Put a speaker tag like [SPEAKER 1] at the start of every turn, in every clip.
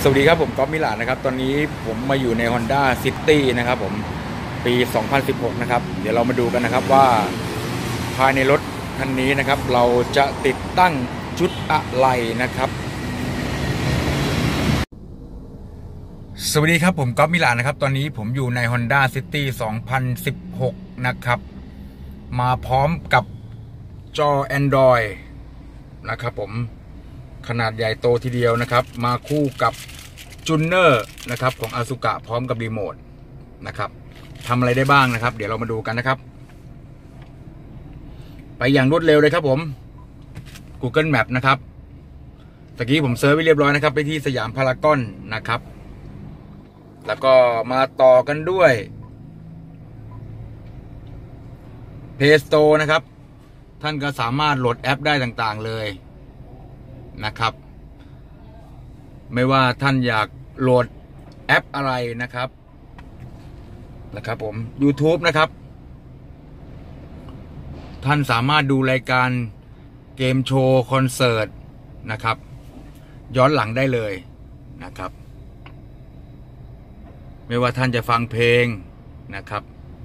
[SPEAKER 1] สวัสดีครับผมก๊อฟมิลานนะครับตอนนี้ผมมาอยู่ใน Honda City นะครับผมปี 2016 นะครับเดี๋ยวเรามาดูกันนะครับว่าภายในรถคันนี้นะครับเราจะติดตั้งชุดอะไรนะครับสวัสดีครับผมก๊อฟมิลานนะครับตอนนี้ผมอยู่ใน Honda City 2016 นะครับมาพร้อมกับจอ Android นะครับผมขนาดใหญ่โตทีเดียวนะครับมาคู่กับจูนเนอร์นะครับของอาซุกะพร้อมกับรีโมทนะครับทำอะไรได้บ้างนะครับเดี๋ยวเรามาดูกันนะครับไปอย่างรวดเร็วเลยครับผม Google Map นะครับตะกี้ผมเซิร์ชไว้เรียบร้อยนะครับไปที่สยามพารากอนนะครับแล้วก็มาต่อกันด้วย Play Store นะครับท่านก็สามารถโหลดแอปได้ต่างๆเลยนะครับไม่ว่าท่านอยากโหลดแอปอะไรนะครับผม YouTube นะครับท่านสามารถดูรายการเกมโชว์คอนเสิร์ตนะครับย้อนหลังได้เลยนะครับไม่ว่าท่านจะฟังเพลงนะครับ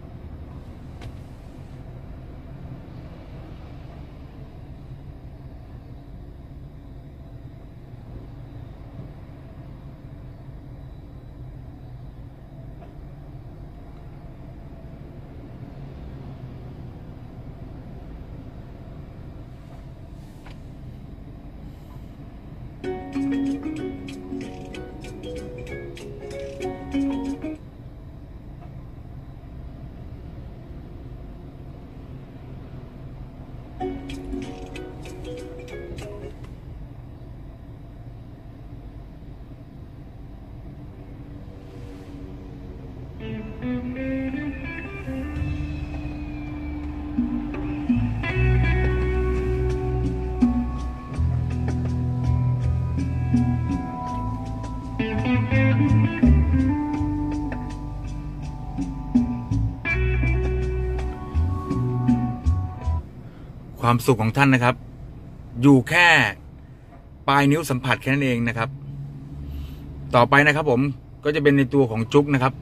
[SPEAKER 1] ความสุขของท่านนะครับอยู่แค่ปลายนิ้วสัมผัสแค่นั้นเองนะครับต่อไปนะครับผมก็จะเป็นในตัวของจุ๊กนะครับ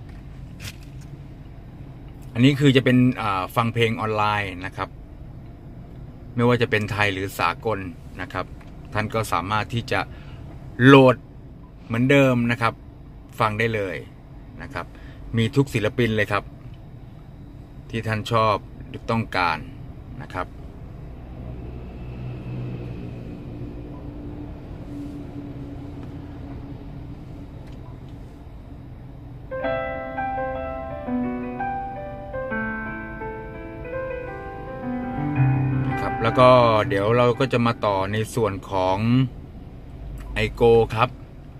[SPEAKER 1] อันนี้คือจะเป็นฟังเพลงออนไลน์นะครับไม่ว่าจะเป็นไทยหรือสากลนะครับท่านก็สามารถที่จะโหลดเหมือนเดิมนะครับฟังได้เลยนะครับมีทุกศิลปินเลยครับที่ท่านชอบหรือต้องการนะครับแล้วก็เดี๋ยวเราก็จะมาต่อในส่วนของไอโกครับ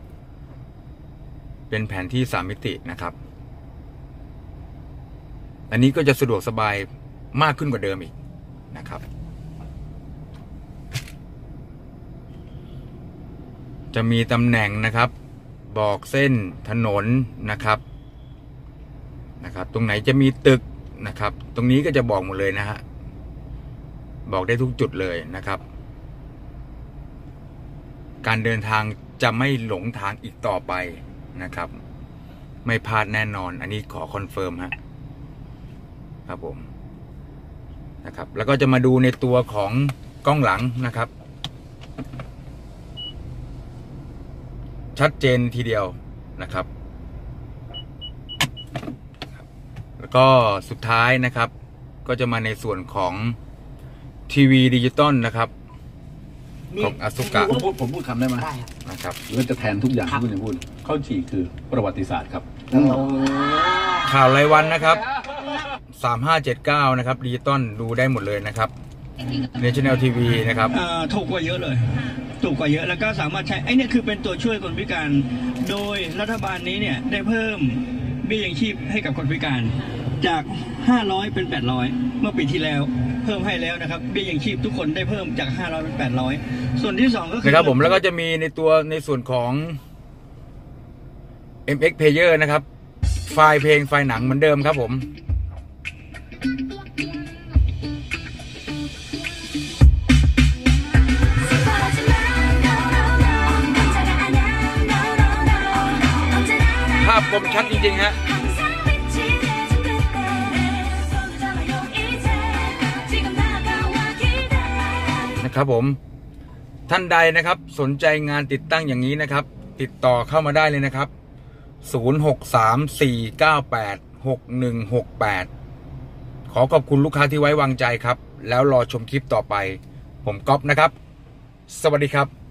[SPEAKER 1] เป็นแผนที่3 มิตินะครับอันนี้ก็จะสะดวกสบายมากขึ้นกว่าเดิมอีกนะครับจะมีตำแหน่งนะครับบอกเส้นถนนนะครับตรงไหนจะมีตึกนะครับตรงนี้ก็จะบอกหมดเลยนะฮะบอกได้ทุกจุดเลยนะครับการเดินทางจะไม่หลงทางอีกต่อไปนะครับไม่พลาดแน่นอนอันนี้ขอคอนเฟิร์มครับผมนะครับแล้วก็จะมาดูในตัวของกล้องหลังนะครับชัดเจนทีเดียวนะครับแล้วก็สุดท้ายนะครับก็จะมาในส่วนของทีวีดิจิตอลนะครับของอาซุกะ
[SPEAKER 2] ผมพูดคำได้ไหม
[SPEAKER 1] นะครับ
[SPEAKER 2] มันจะแทนทุกอย่างที่คุณจะพูดข้อจีคือประวัติศาสตร์ครับ
[SPEAKER 1] ข่าวรายวันนะครับ3579นะครับดิจิตอลดูได้หมดเลยนะครับ National TV นะครับ
[SPEAKER 3] ถูกกว่าเยอะเลยถูกกว่าเยอะแล้วก็สามารถใช้ไอ้นี่คือเป็นตัวช่วยคนพิการโดยรัฐบาลนี้เนี่ยได้เพิ่มเบี้ยยังชีพให้กับคนพิการจาก500เป็น800เมื่อปีที่แล้วเพิ่มให้แล้วนะครับเบี้ยยังชีพทุกคนได้เพิ่มจาก500เป็น800ส่วนที่2ก็คือ
[SPEAKER 1] นะครับผมแล้วก็จะมีในส่วนของ MX Player นะครับไฟล์เพลงไฟล์หนังเหมือนเดิมครับผม
[SPEAKER 4] ค
[SPEAKER 1] มชัดจริงๆฮะนะครับผมท่านใดนะครับสนใจงานติดตั้งอย่างนี้นะครับติดต่อเข้ามาได้เลยนะครับ0634986168ขอขอบคุณลูกค้าที่ไว้วางใจครับแล้วรอชมคลิปต่อไปผมก๊อฟนะครับสวัสดีครับ